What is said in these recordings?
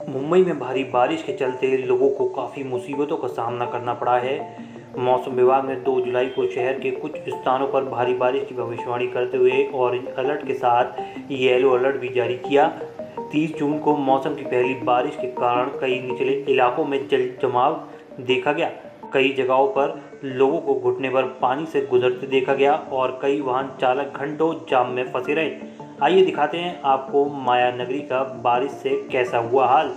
मुंबई में भारी बारिश के चलते लोगों को काफ़ी मुसीबतों का सामना करना पड़ा है। मौसम विभाग ने 2 जुलाई को शहर के कुछ स्थानों पर भारी बारिश की भविष्यवाणी करते हुए ऑरेंज अलर्ट के साथ येलो अलर्ट भी जारी किया। 30 जून को मौसम की पहली बारिश के कारण कई निचले इलाकों में जल जमाव देखा गया। कई जगहों पर लोगों को घुटने भर पानी से गुजरते देखा गया और कई वाहन चालक घंटों जाम में फंसे रहे। आइए दिखाते हैं आपको माया नगरी का बारिश से कैसा हुआ हाल।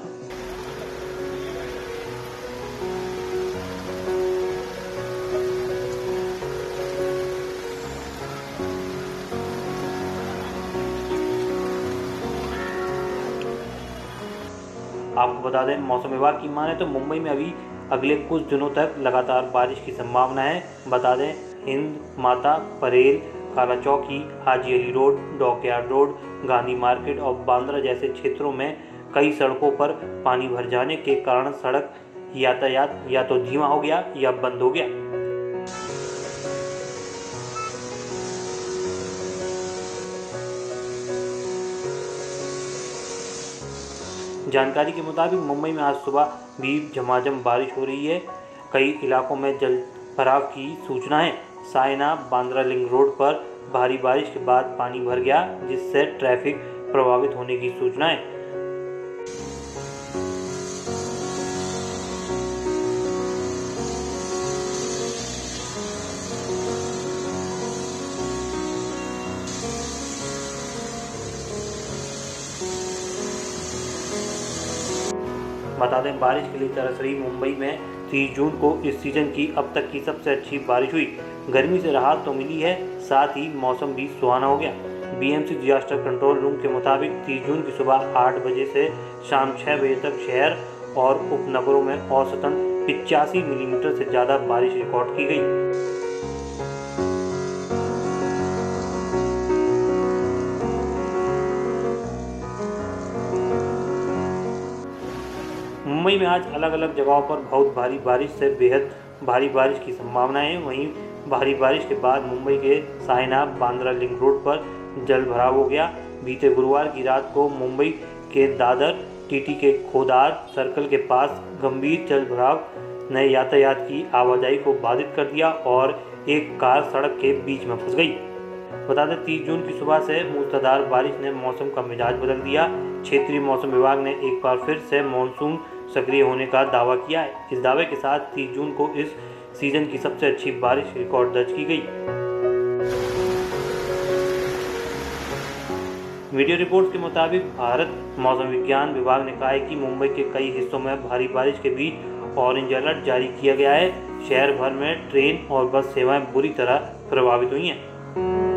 आपको बता दें, मौसम विभाग की माने तो मुंबई में अभी अगले कुछ दिनों तक लगातार बारिश की संभावना है। बता दें, हिंद माता, Parel, Kala Chowki, Haji Ali road, dockyard road, Gandhi market और बांद्रा जैसे क्षेत्रों में कई सड़कों पर पानी भर जाने के कारण सड़क यातायात या तो धीमा हो गया या बंद हो गया। जानकारी के मुताबिक मुंबई में आज सुबह भी झमाझम बारिश हो रही है। कई इलाकों में जल भराव की सूचना है। सायना बांद्रा लिंक रोड पर भारी बारिश के बाद पानी भर गया, जिससे ट्रैफिक प्रभावित होने की सूचना है। बता दें, बारिश के लिए तरस रही मुंबई में 30 जून को इस सीजन की अब तक की सबसे अच्छी बारिश हुई। गर्मी से राहत तो मिली है, साथ ही मौसम भी सुहाना हो गया। बीएमसी डिजास्टर कंट्रोल रूम के मुताबिक 30 जून की सुबह 8 बजे से शाम 6 बजे तक शहर और उपनगरों में औसतन 85 मिलीमीटर से ज़्यादा बारिश रिकॉर्ड की गई। मुंबई में आज अलग अलग जगहों पर बहुत भारी बारिश से बेहद भारी बारिश की संभावना है। वहीं भारी बारिश के बाद मुंबई के सायना बांद्रा लिंक रोड पर जल भराव हो गया। बीते गुरुवार की रात को मुंबई के दादर टीटी के खोदार सर्कल के पास गंभीर जल भराव ने यातायात की आवाजाही को बाधित कर दिया और एक कार सड़क के बीच में फंस गई। बता दें, 30 जून की सुबह से मूसलाधार बारिश ने मौसम का मिजाज बदल दिया। क्षेत्रीय मौसम विभाग ने एक बार फिर से मानसून सक्रिय होने का दावा किया है। इस दावे के साथ 30 जून को इस सीजन की सबसे अच्छी बारिश रिकॉर्ड दर्ज की गई। मीडिया रिपोर्ट्स के मुताबिक भारत मौसम विज्ञान विभाग ने कहा है कि मुंबई के कई हिस्सों में भारी बारिश के बीच ऑरेंज अलर्ट जारी किया गया है। शहर भर में ट्रेन और बस सेवाएं बुरी तरह प्रभावित हुई हैं।